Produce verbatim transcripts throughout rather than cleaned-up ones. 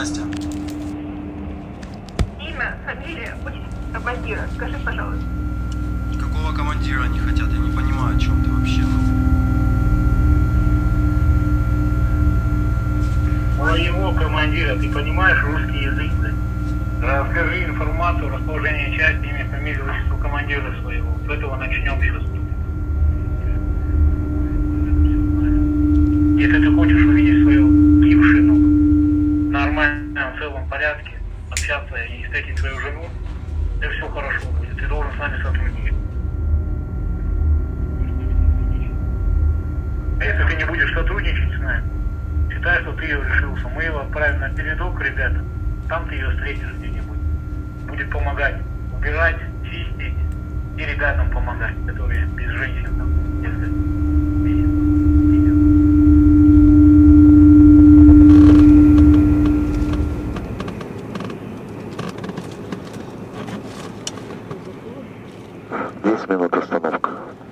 Настя? Имя, фамилия, отчество командира. Скажи, пожалуйста. Какого командира они хотят? Я не понимаю, о чем ты вообще. Моего командира, ты понимаешь русский язык? Расскажи информацию, расположение части, имя, фамилию, отчество командира своего. С этого начнем сейчас. Если ты хочешь увидеть свою бывшину в нормальном, целом порядке, общаться и встретить свою жену, то все хорошо будет. Ты должен с нами сотрудничать. А если ты не будешь сотрудничать с нами, считай, что ты ее решился. Мы его отправим на передок, ребята. Там ты ее встретишь где-нибудь. Будет помогать убирать, чистить и ребятам помогать, которые без женщин там, если видят. десять минут остановка.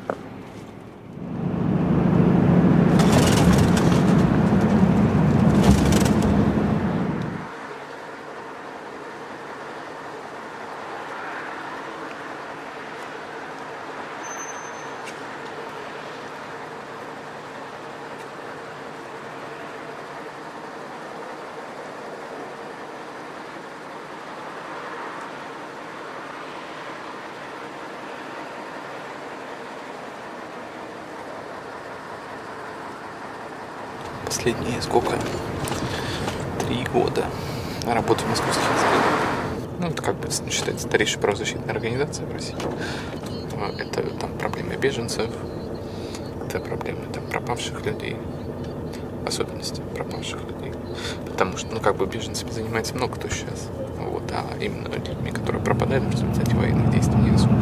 Последние сколько? Три года работаю в московских инспекторах. Ну, это как бы считается старейшая правозащитная организация в России. Это там проблемы беженцев, это проблемы там пропавших людей, в особенности пропавших людей. Потому что, ну, как бы беженцами занимается много кто сейчас. Вот, а именно людьми, которые пропадают в результате военных действий, не особо.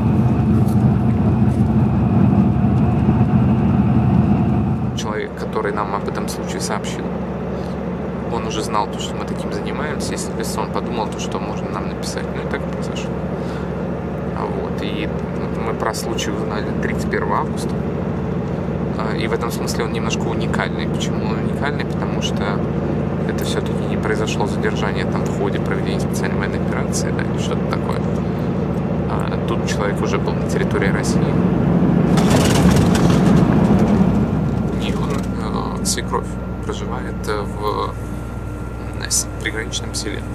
Человек, который нам об этом случае сообщил, он уже знал то, что мы таким занимаемся, и, соответственно, он подумал то, что можно нам написать. Ну и так и произошло. Вот. И мы про случай узнали тридцать первого августа. И в этом смысле он немножко уникальный. Почему он уникальный? Потому что это все-таки не произошло задержание там в ходе проведения специальной военной операции, да, или что-то такое. А тут человек уже был на территории России. Свекровь проживает в приграничном селе,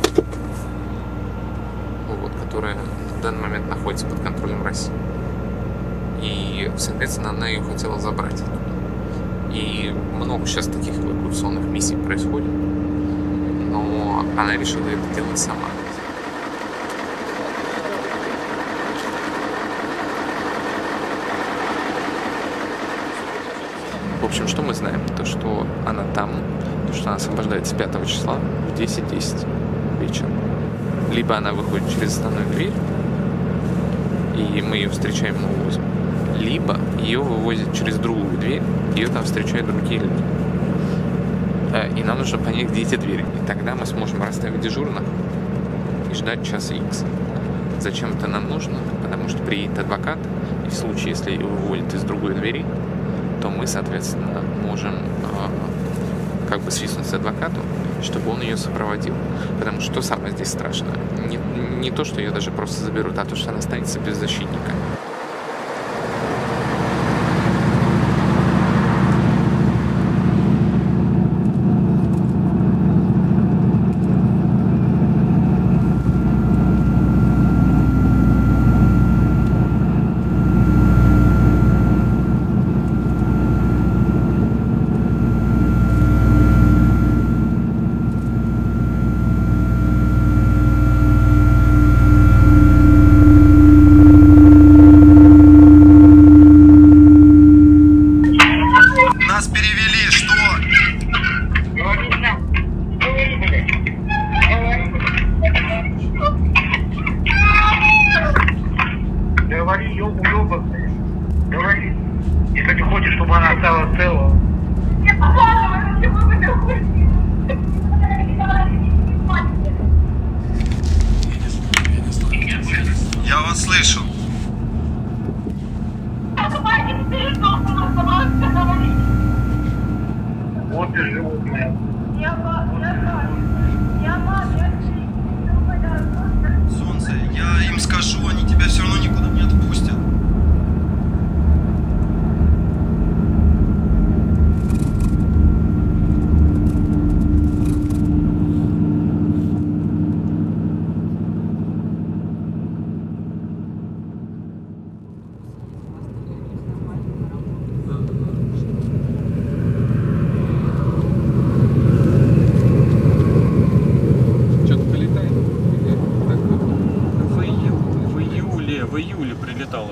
вот, которое в данный момент находится под контролем России. И, соответственно, она ее хотела забрать. И много сейчас таких эвакуационных миссий происходит, но она решила это делать сама. В общем, что мы знаем? То, что она там, то, что она освобождается пятого числа в десять десять вечера. Либо она выходит через основную дверь, и мы ее встречаем и увозим. Либо ее вывозят через другую дверь, и ее там встречают другие люди. И нам нужно понять, где эти двери. И тогда мы сможем расставить дежурных и ждать часа икс. Зачем это нам нужно? Потому что приедет адвокат, и в случае, если ее выводят из другой двери, то мы, соответственно, можем э, как бы свистнуть адвокату, чтобы он ее сопроводил. Потому что что самое здесь страшное? Не, не то, что ее даже просто заберут, а то, что она останется без защитника. Я вас слышу. Вот и животные. Я, я, я, я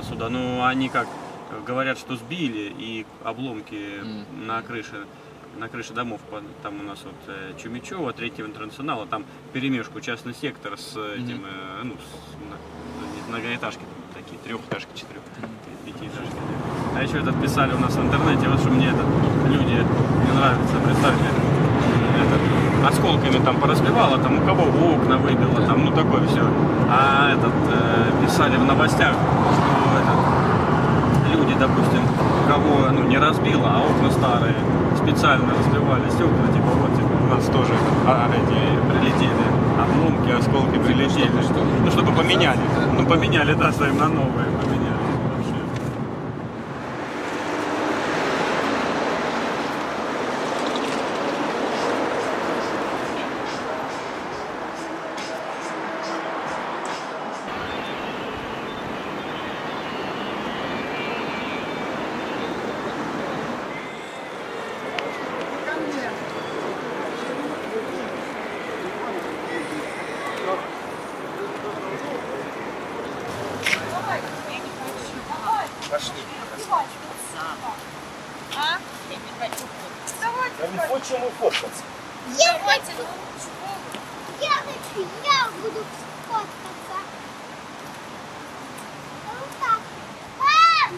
сюда, но они как говорят, что сбили и обломки mm. на крыше, на крыше домов. Там у нас вот Чумичева, третьего интернационала, там перемешку частный сектор с этим, mm. ну, с многоэтажки такие, трехэтажки, четырех, пятиэтажки. А еще этот писали у нас в интернете, вот что мне это люди не нравится, представьте, этот, осколками там поразбивало, там у кого окна выбило, там ну такое все. А этот э, писали в новостях, что этот, люди, допустим, у кого ну не разбило, а окна старые, специально разбивали стекла, типа вот типа, у нас тоже а, эти прилетели, обломки, осколки прилетели, что, ну чтобы поменяли, ну поменяли, да, ставим на новые, поменяли. Пошли. А? Я не хочу ему фоткаться. Я хочу. Я хочу, я буду фоткаться. Вот так. А!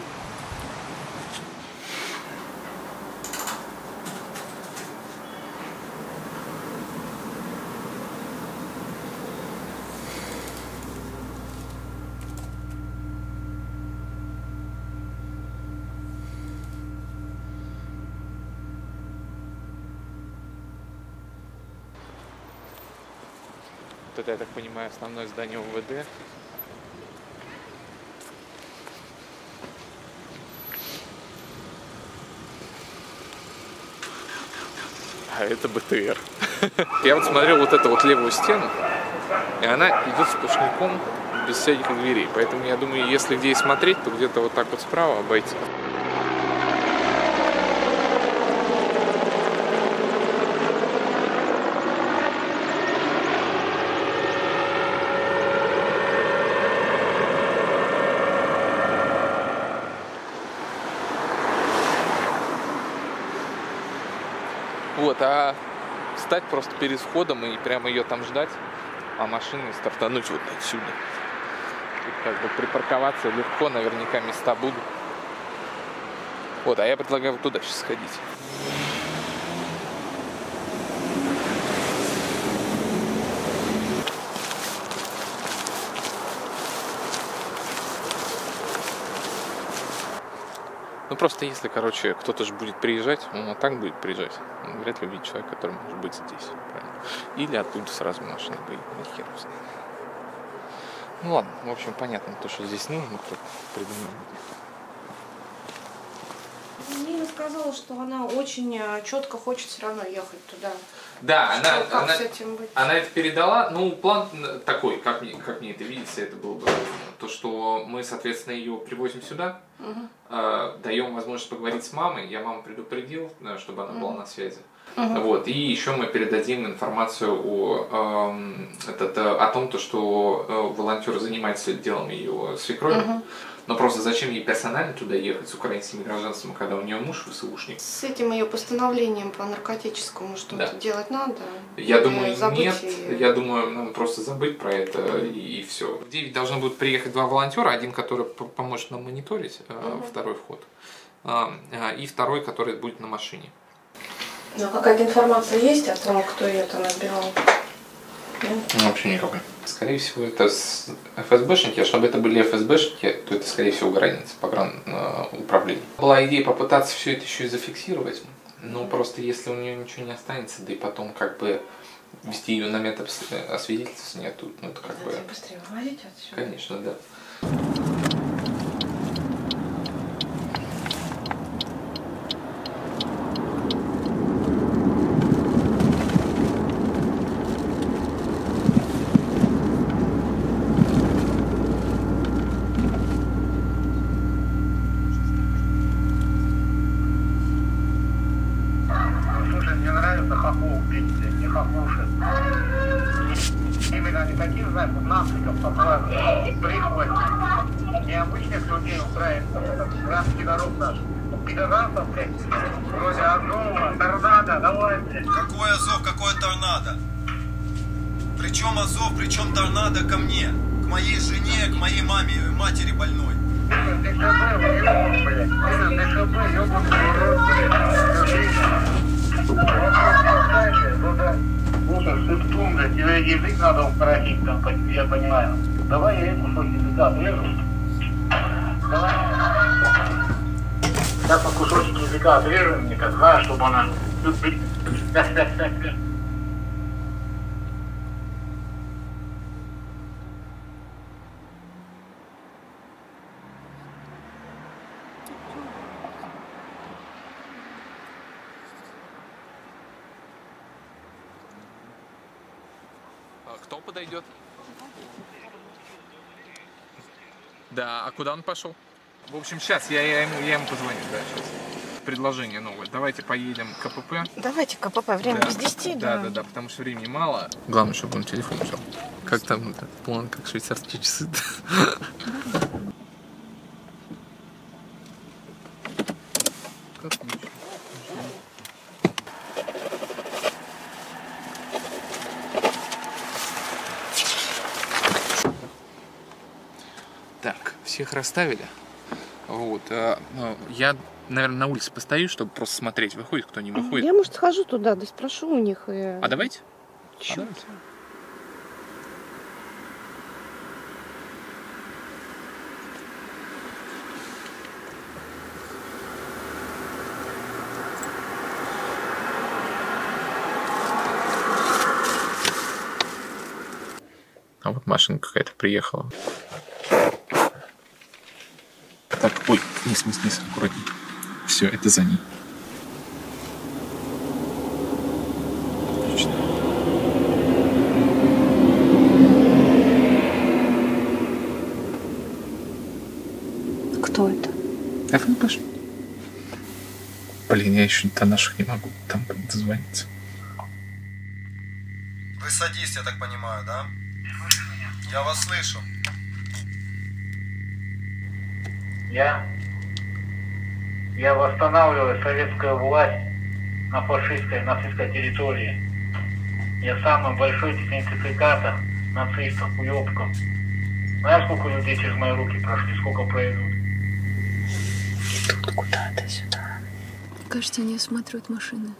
Вот это, я так понимаю, основное здание УВД. А это БТР. Я вот смотрел вот эту вот левую стену, и она идет сплошняком без всяких дверей. Поэтому я думаю, если где и смотреть, то где-то вот так вот справа обойти. Вот, а встать просто перед входом и прямо ее там ждать, а машины стартануть вот отсюда. Тут как бы припарковаться легко, наверняка места будут. Вот, а я предлагаю вот туда сейчас сходить. Ну просто если, короче, кто-то же будет приезжать, он вот так будет приезжать. Он вряд ли увидит человека, который может быть здесь. Правильно? Или оттуда сразу машина выйдет. Хер знает. Ну ладно, в общем, понятно, то, что здесь нужно, кто придумал. Нина сказала, что она очень четко хочет все равно ехать туда. Да, что, она, как она, с этим быть? она это передала. Ну, план такой, как мне, как мне это видится, это было бы то, что мы, соответственно, ее привозим сюда, Угу. э, даем возможность поговорить с мамой. Я маму предупредил, чтобы она была Угу. на связи. Угу. Вот, и еще мы передадим информацию о, э, этот, о том, то, что э, волонтер занимается делом ее свекрови. Угу. Но просто зачем ей персонально туда ехать с украинским гражданством, когда у нее муж ВСУшник? С этим ее постановлением по наркотическому что-то Да. делать надо? Я Или думаю, забыть нет. ее? Я думаю, нам просто забыть про это и, и все. В девять должны будут приехать два волонтера. Один, который поможет нам мониторить, угу. второй вход. И второй, который будет на машине. Ну, какая-то информация есть о том, кто ее там отбирал? Ну, вообще никакой. Скорее всего, это эф эс бэшники, а чтобы это были эф эс бэшники, то это, скорее всего, граница, погрануправления. Была идея попытаться все это еще и зафиксировать, но просто если у нее ничего не останется, да и потом как бы вести ее на медосвидетельствование тут, ну это как бы... Быстрее выводите отсюда. Конечно, да. Именно не таких, знаешь, нафриков, которые приходят необычных людей украинцев, это гражданский народ наш. Пидорасов, блядь, вроде Азова, торнадо, давай, блядь. Какой Азов, какой торнадо? Причем Азов, причем торнадо ко мне? К моей жене, к моей маме и матери больной. Ты ДШБ, блядь, блядь. Ты ДШБ, ёбаный рот, блядь. Слушай, сыптун, блядь, тебе язык надо укоротить, там, я понимаю. Давай я эту кусок языка отрежу. Давай. Сейчас на кусочек языка отрежем, мне как знаешь, чтобы она... Кто подойдет? Да, а куда он пошел? В общем, сейчас я, я, ему, я ему позвоню, да, сейчас. Предложение новое. Давайте поедем к КПП. Давайте КПП, время да. без десяти, да. да. Да, да, потому что времени мало. Главное, чтобы он телефон взял. Как там этот план, как швейцарские часы. Так, всех расставили. Вот. Я, наверное, на улице постою, чтобы просто смотреть, выходит кто, не выходит. Я, может, схожу туда, да спрошу у них. И... А давайте? Чё? А давайте. А вот машинка какая-то приехала. Так, ой, вниз, вниз, вниз, аккуратней. Все, это за ней. Отлично. Кто это? ФНПш. Блин, я еще до наших не могу там дозвониться. Вы садист, я так понимаю, да? Я вас слышу. Я, я восстанавливаю советскую власть на фашистской, нацистской территории. Я самый большой дезинтификатор нацистов, уёбков. Знаешь, сколько людей через мои руки прошли, сколько пройдут? Тут куда-то сюда. Кажется, они осматривают машины.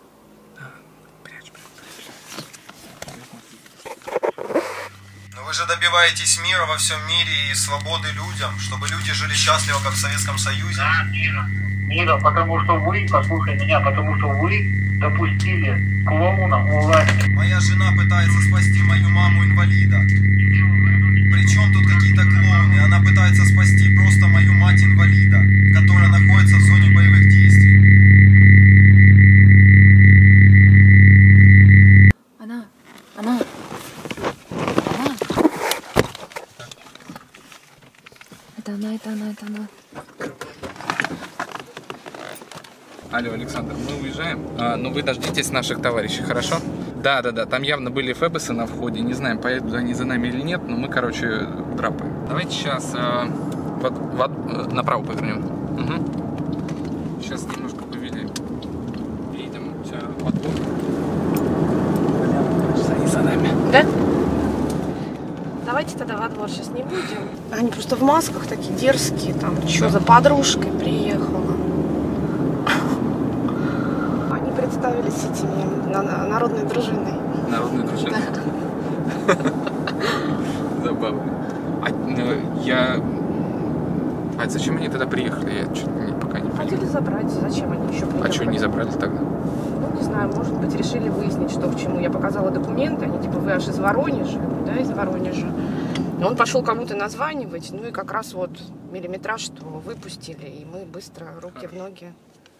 Вы же добиваетесь мира во всем мире и свободы людям, чтобы люди жили счастливо, как в Советском Союзе. Да, мира. Мира, потому что вы, послушай меня, потому что вы допустили клоуна у власти. Моя жена пытается спасти мою маму-инвалида. Причем тут какие-то клоуны? Она пытается спасти просто мою мать-инвалида, которая находится в зоне боевых действий. Она, она... Это она, это она, это она. Алло, Александр, мы уезжаем. А, ну вы дождитесь наших товарищей, хорошо? Да, да, да. Там явно были фэбосы на входе. Не знаем, поедут они за нами или нет, но мы, короче, драпаем. Давайте сейчас э, вот, вот, направо повернем. Угу. Сейчас немножко повели. Едем во двор. Они за нами. Да? Давайте тогда во двор сейчас не будем. Они просто в масках такие дерзкие. Там, что Да. за подружкой приехала. Они представились этими на- на- народной дружиной. Народная дружина. Забавно. А ну, я... А зачем они тогда приехали? Я что-то не, пока не Хотели понял. забрать. Зачем они еще приехали? А что не забрали тогда? Ну, не знаю, может быть, решили выяснить, что к чему. Я показала документы, они типа, вы аж из Воронежа, да, из Воронежа. И он пошел кому-то названивать, ну и как раз вот миллиметраж, что выпустили, и мы быстро руки в ноги.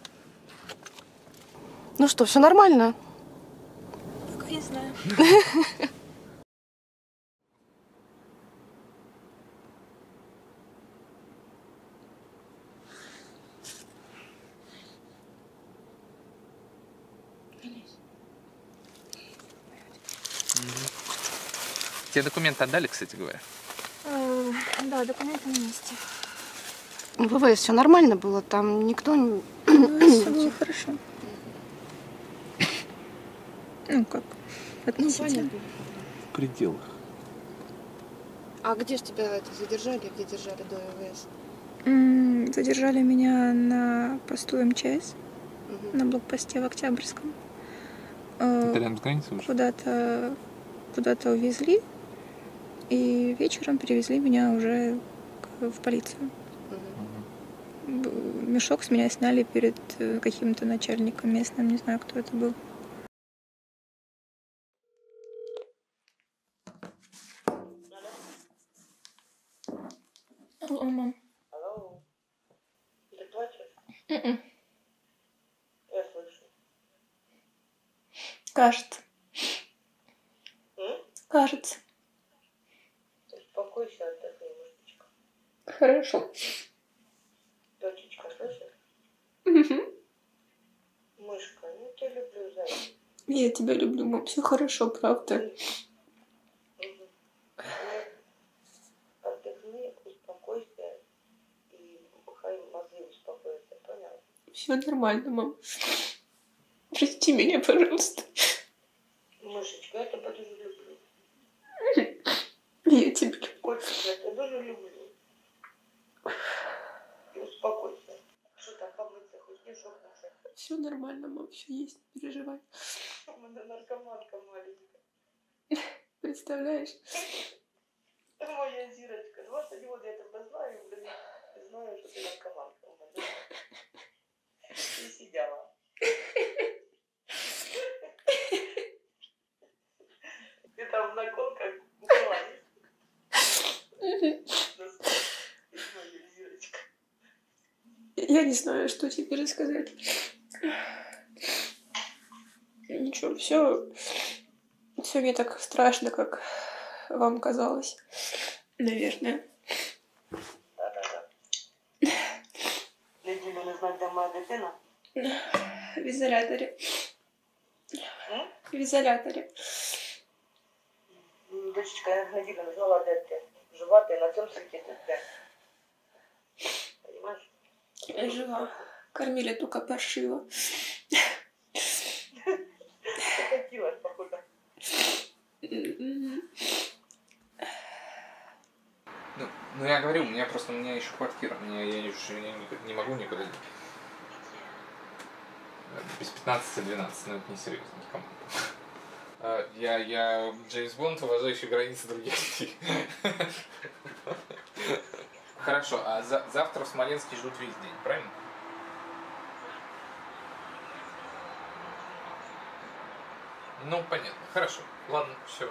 Ну что, все нормально? Пока не знаю. Тебе документы отдали, кстати говоря? Да, документы на месте. В ВВС все нормально было? Там никто... Все было хорошо. Ну как, относительно. В пределах. А где же тебя это задержали? Где держали до ВВС? М, Задержали меня на посту МЧС, Угу. на блокпосте в Октябрьском. Э, Это рядом с границей уже? Куда-то куда-то увезли, и вечером перевезли меня уже к- в полицию. Б- Мешок с меня сняли перед э, каким-то начальником местным, не знаю, кто это был. Алло, мам. Алло. Ты плачешь? М-м. Я слышу. Кажется. М? Кажется. Успокойся, отдохни, мышечка. Хорошо. Дочечка, слышишь? Мгм. Мышка, ну тебя люблю, зайчик. Я тебя люблю, мам. Все хорошо, правда. Мгм. Ну, отдохни, успокойся и хай мозги успокоятся, понял? Все нормально, мам. Прости меня, пожалуйста. Мышечка, я тебя тоже люблю. Я тебя люблю. Котик, я тебя тоже люблю. И успокойся. Что там, помыться, хоть не шокнуться? Все нормально, мам. Все есть, не переживай. Она наркоманка маленькая. Представляешь? Моя Зирочка, двадцать год я тебя знаю, блин, и знаю, что ты наркоманка у меня. Ты сидела. Ты там на колках упалась. Моя Зирочка. Я не знаю, что теперь сказать. Ничего, все, все не так страшно, как вам казалось. Наверное. Да-да-да. Люди были знать, де моя дитина. В изоляторе. М? В изоляторе. М, Дочечка, я неділю не знала, де ти. Жива ти на цьому світі ти де. Понимаешь? Жива. Кормили только паршиво. Ты хотілась, походу. М-м. Ну, ну, я говорю, у меня просто, у меня еще квартира, мне, я, еще не, не могу никуда без пятнадцати двенадцати, но это не серьезно никому. А, Я, я Джеймс Бонд, уважающий границы других людей. Хорошо, а за, завтра в Смоленске ждут весь день, правильно? Ну, понятно. Хорошо. Ладно, все.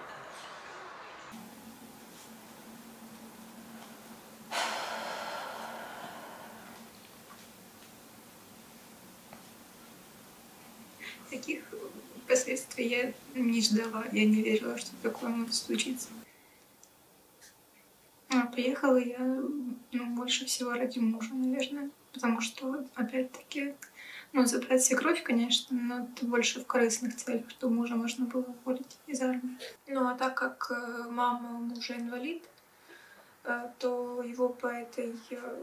Таких последствий я не ждала. Я не верила, что такое может случиться. А поехала я, ну, больше всего ради мужа, наверное. Потому что, опять-таки, ну, забрать свекровь, конечно, но это больше в корыстных целях, что мужа можно было уволить из армии. Ну, а так как э, мама у мужа инвалид, э, то его по этой, э,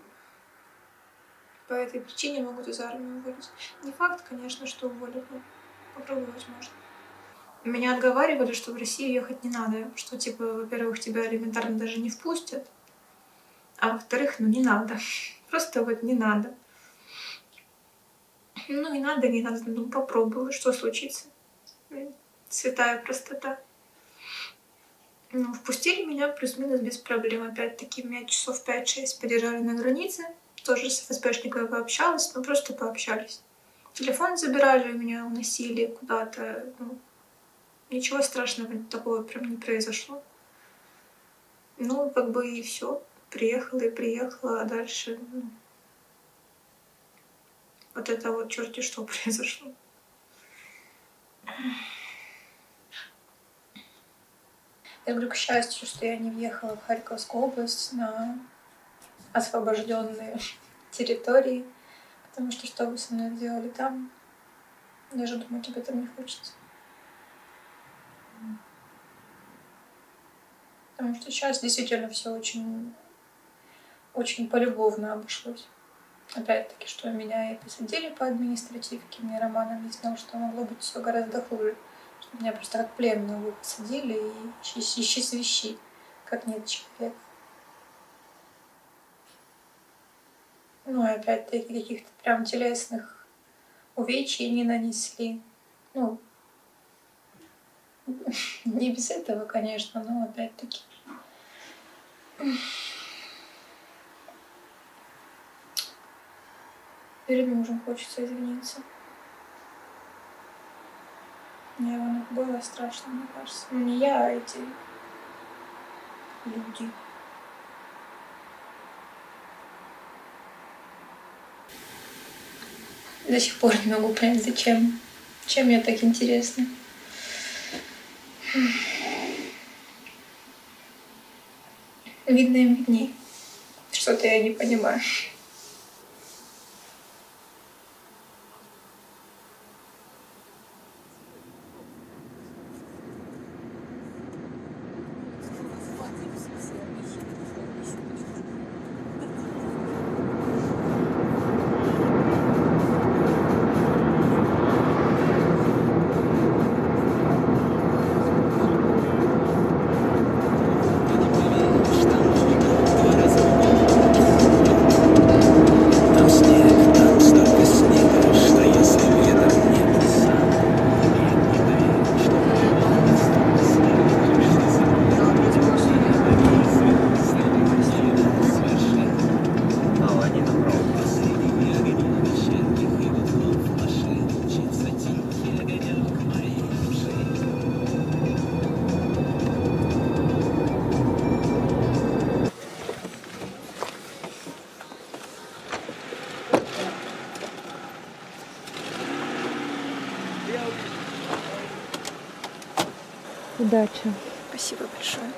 по этой причине могут из армии уволить. Не факт, конечно, что уволят, но попробовать можно. Меня отговаривали, что в Россию ехать не надо, что, типа, во-первых, тебя элементарно даже не впустят, а во-вторых, ну, не надо. Просто вот не надо. Ну, и надо, не надо, ну, попробовала, что случится. Святая простота. Ну, впустили меня плюс-минус без проблем. Опять-таки, меня часов пять-шесть подержали на границе. Тоже с ФСБшниками пообщалась, но просто пообщались. Телефон забирали у меня, уносили куда-то. Ну, ничего страшного такого прям не произошло. Ну, как бы и все. Приехала и приехала, а дальше... Ну, вот это вот черти что произошло. Я говорю, к счастью, что я не въехала в Харьковскую область на освобожденные территории, потому что что бы со мной делали там, даже думать об этом не хочется. Потому что сейчас действительно все очень, очень полюбовно обошлось. Опять-таки, что меня и посадили по административке, мне Роман объяснял, что могло быть все гораздо хуже. Что меня просто как пленного посадили и ищи, ищи свищи, как нет человека. Ну и опять-таки каких-то прям телесных увечий не нанесли. Ну, не без этого, конечно, но опять-таки. Перед мужем хочется извиниться. Я его было страшно, мне кажется. Ну не я, а эти люди. До сих пор не могу понять, зачем. Чем мне так интересно. Видно им видней. Что-то я не понимаю. Удачи. Спасибо большое.